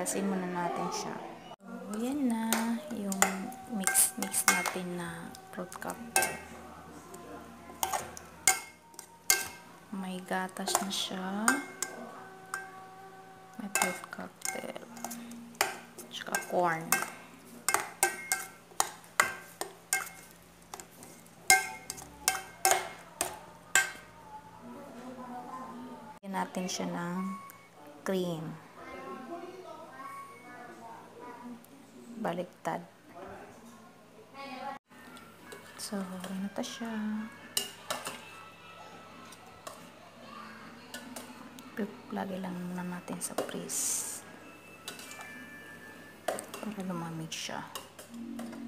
Mix-mixin muna natin siya. So, yan na yung mix natin na fruit cocktail. May gatas na siya. May fruit cocktail. Tsaka corn. Lagyan natin siya ng cream. Baliktad. So, ano to siya? Lagay lang muna natin sa freeze para lumamig siya.